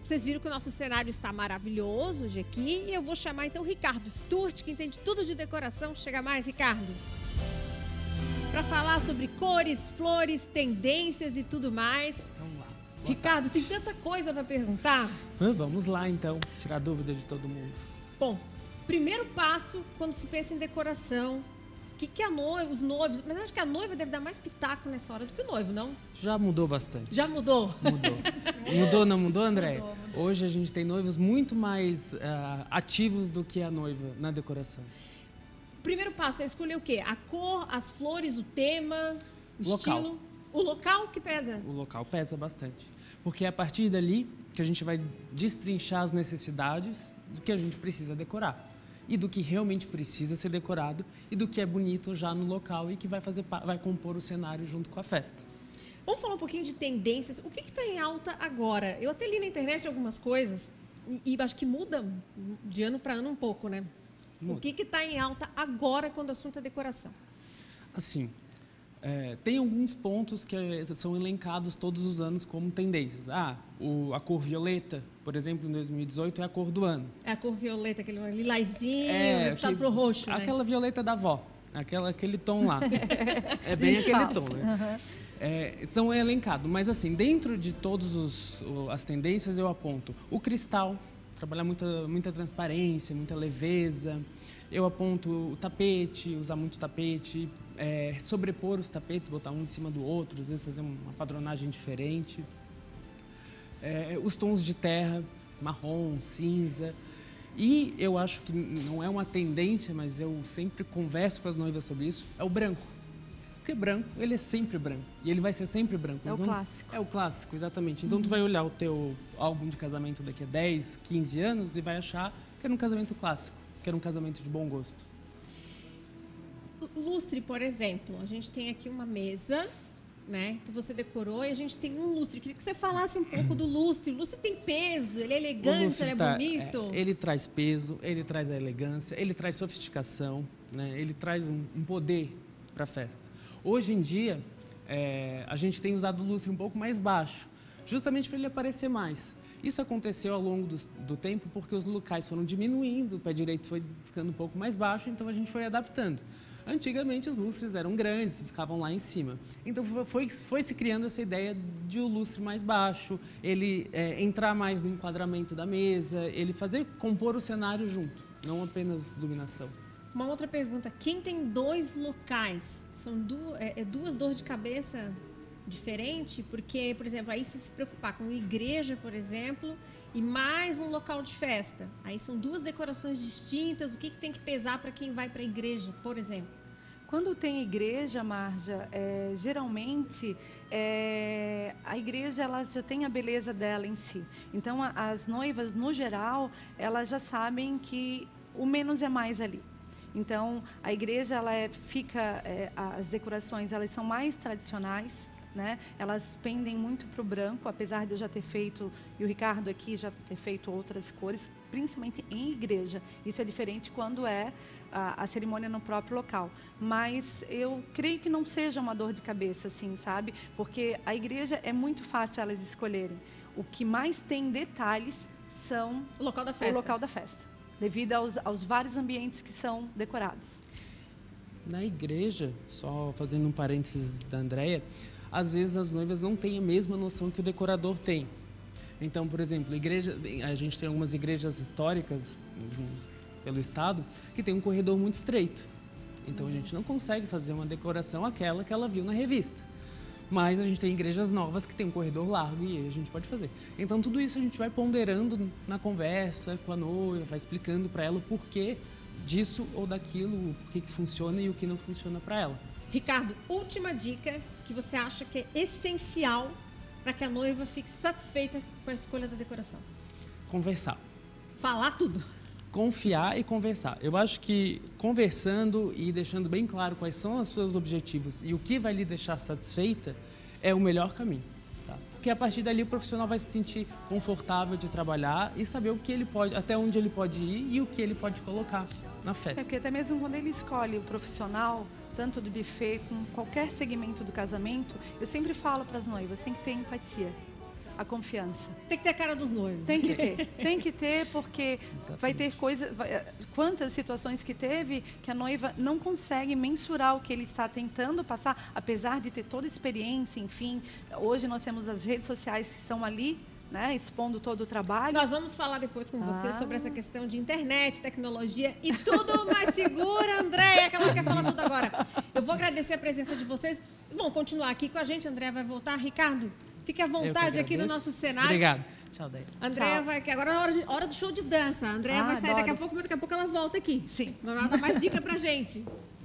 Vocês viram que o nosso cenário está maravilhoso hoje aqui. E eu vou chamar então o Ricardo Sturte, que entende tudo de decoração. Chega mais, Ricardo. Para falar sobre cores, flores, tendências e tudo mais. Vamos lá. Ricardo, tem tanta coisa para perguntar. Vamos lá, então, tirar dúvida de todo mundo. Bom, primeiro passo quando se pensa em decoração. O que a noiva, os noivos... Mas acho que a noiva deve dar mais pitaco nessa hora do que o noivo, não? Já mudou bastante. Já mudou? Mudou. Mudou, não mudou, André? Mudou. Hoje a gente tem noivos muito mais ativos do que a noiva na decoração. Primeiro passo é escolher o quê? A cor, as flores, o tema, o Local. estilo. O local que pesa? O local pesa bastante. Porque é a partir dali que a gente vai destrinchar as necessidades do que a gente precisa decorar. E do que realmente precisa ser decorado e do que é bonito já no local e que vai compor o cenário junto com a festa. Vamos falar um pouquinho de tendências. O que está em alta agora? Eu até li na internet algumas coisas e acho que muda de ano para ano um pouco, né? Muda. O que está em alta agora quando o assunto é decoração? Assim, tem alguns pontos que são elencados todos os anos como tendências. A cor violeta, por exemplo, em 2018 é a cor do ano. É a cor violeta, aquele lilazinho, puxado pro roxo, né? Aquela violeta da avó, aquele tom lá. É bem aquele tom, né? São elencados, mas assim, dentro de todas as tendências eu aponto o cristal, trabalhar muita transparência, muita leveza. Eu aponto o tapete, usar muito tapete, sobrepor os tapetes, botar um em cima do outro, às vezes fazer uma padronagem diferente. Os tons de terra, marrom, cinza. E eu acho que não é uma tendência, mas eu sempre converso com as noivas sobre isso, é o branco. Porque branco, ele é sempre branco. E ele vai ser sempre branco. É então, o clássico. É o clássico, exatamente. Então, tu vai olhar o teu álbum de casamento daqui a 10, 15 anos e vai achar que era um casamento clássico, que era um casamento de bom gosto. Lustre, por exemplo. A gente tem aqui uma mesa, né, que você decorou e a gente tem um lustre. Queria que você falasse um pouco do lustre. O lustre tem peso, ele é elegante, ele é bonito. Ele traz peso, ele traz a elegância, ele traz sofisticação, né? Ele traz um poder para a festa. Hoje em dia, a gente tem usado o lustre um pouco mais baixo, justamente para ele aparecer mais. Isso aconteceu ao longo do tempo porque os locais foram diminuindo, o pé direito foi ficando um pouco mais baixo, então a gente foi adaptando. Antigamente os lustres eram grandes, ficavam lá em cima. Então foi se criando essa ideia de o lustre mais baixo, ele entrar mais no enquadramento da mesa, ele compor o cenário junto, não apenas iluminação. Uma outra pergunta, quem tem dois locais, são duas dores de cabeça diferentes? Porque, por exemplo, aí se preocupar com igreja, por exemplo, e mais um local de festa, aí são duas decorações distintas, o que tem que pesar para quem vai para a igreja, por exemplo? Quando tem igreja, Marja, geralmente a igreja ela já tem a beleza dela em si. Então, as noivas, no geral, elas já sabem que o menos é mais ali. Então, a igreja, as decorações, elas são mais tradicionais, né? Elas pendem muito para o branco, apesar de eu já ter feito, e o Ricardo aqui já ter feito outras cores, principalmente em igreja. Isso é diferente quando é a cerimônia no próprio local. Mas eu creio que não seja uma dor de cabeça, assim, sabe? Porque a igreja é muito fácil elas escolherem. O que mais tem detalhes são o local da festa. O local da festa. Devido aos vários ambientes que são decorados. Na igreja, só fazendo um parênteses da Andréia, às vezes as noivas não têm a mesma noção que o decorador tem. Então, por exemplo, a gente tem algumas igrejas históricas pelo estado que tem um corredor muito estreito. Então a gente não consegue fazer uma decoração aquela que ela viu na revista. Mas a gente tem igrejas novas que tem um corredor largo e a gente pode fazer. Então tudo isso a gente vai ponderando na conversa com a noiva, vai explicando para ela o porquê disso ou daquilo, o porquê que funciona e o que não funciona para ela. Ricardo, última dica que você acha que é essencial para que a noiva fique satisfeita com a escolha da decoração? Conversar. Falar tudo. Confiar e conversar. Eu acho que conversando e deixando bem claro quais são os seus objetivos e o que vai lhe deixar satisfeita é o melhor caminho. Tá? Porque a partir dali o profissional vai se sentir confortável de trabalhar e saber o que ele pode, até onde ele pode ir e o que ele pode colocar na festa. Porque até mesmo quando ele escolhe o profissional, tanto do buffet, com qualquer segmento do casamento, eu sempre falo para as noivas, tem que ter empatia. a confiança. Tem que ter a cara dos noivos. Tem que ter, porque exatamente. Vai ter coisa, quantas situações que teve que a noiva não consegue mensurar o que ele está tentando passar, apesar de ter toda a experiência, enfim. Hoje nós temos as redes sociais que estão ali, né, expondo todo o trabalho. Nós vamos falar depois com você sobre essa questão de internet, tecnologia e tudo mais segura, Andréia, que ela quer falar tudo agora. Eu vou agradecer a presença de vocês. Vão continuar aqui com a gente, Andréia vai voltar. Ricardo, fique à vontade aqui no nosso cenário. Obrigado. Tchau, Deia. Andréia vai aqui. Agora é hora do show de dança. A Andréia vai sair daqui a pouco, mas daqui a pouco ela volta aqui. Sim. Vai dar mais dica pra gente.